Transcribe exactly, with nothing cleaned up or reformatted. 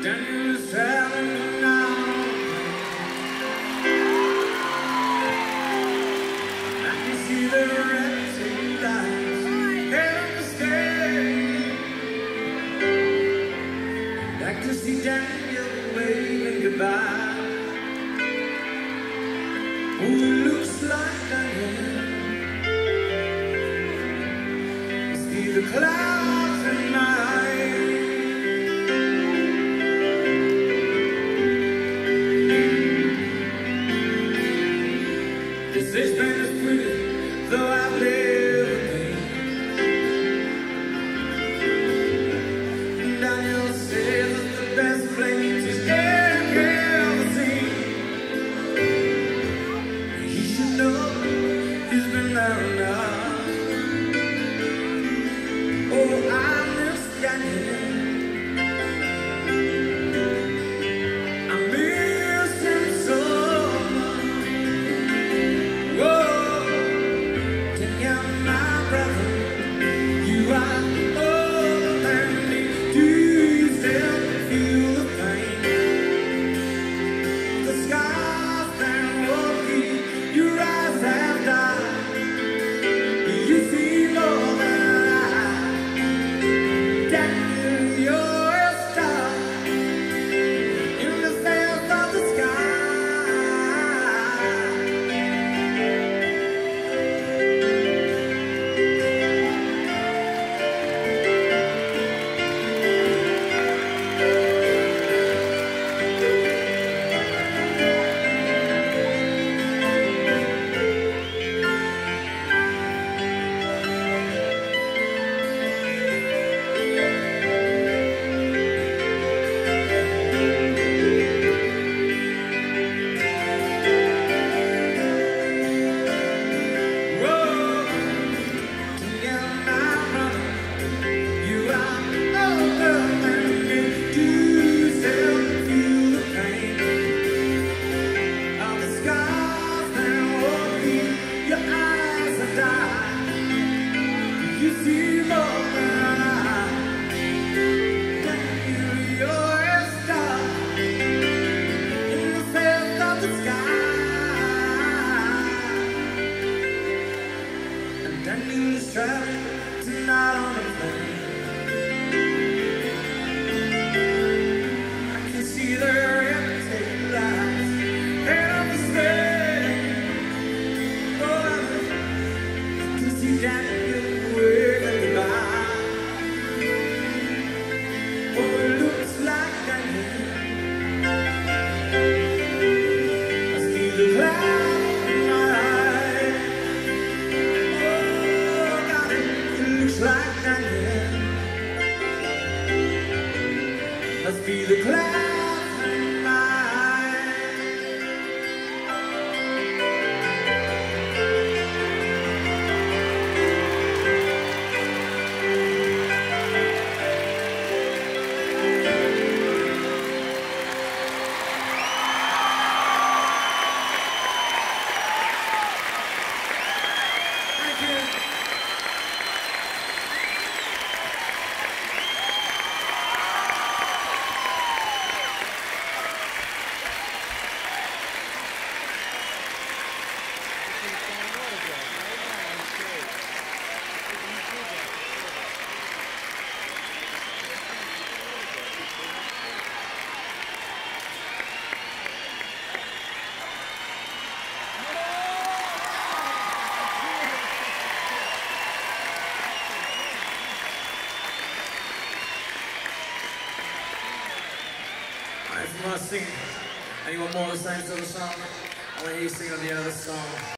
Daniel is traveling now. I can see the red tail lights head on the stage. Like to see Daniel waving goodbye. Oh, it looks like Daniel. See the clouds in my eyes. This has been as pretty though I've lived been. Daniel says it's the best place he's ever seen. He should know he's been there enough. Oh, I miss Daniel. I miss him so much. Whoa, Daniel, my brother, you are older than me. Do you still feel the pain? The scars that won't keep your eyes have died. You see more than Daniel's traveling tonight on a plane. I can see the red tail lights head up the stage. Oh, I can see Daniel waving goodbye. Oh, it looks like Daniel. I see the clouds in my eyes. Like Daniel, must be the clouds in my Thank you. If you want to sing, and you want more of the same sort of song, I want to hear you sing on the end of the song.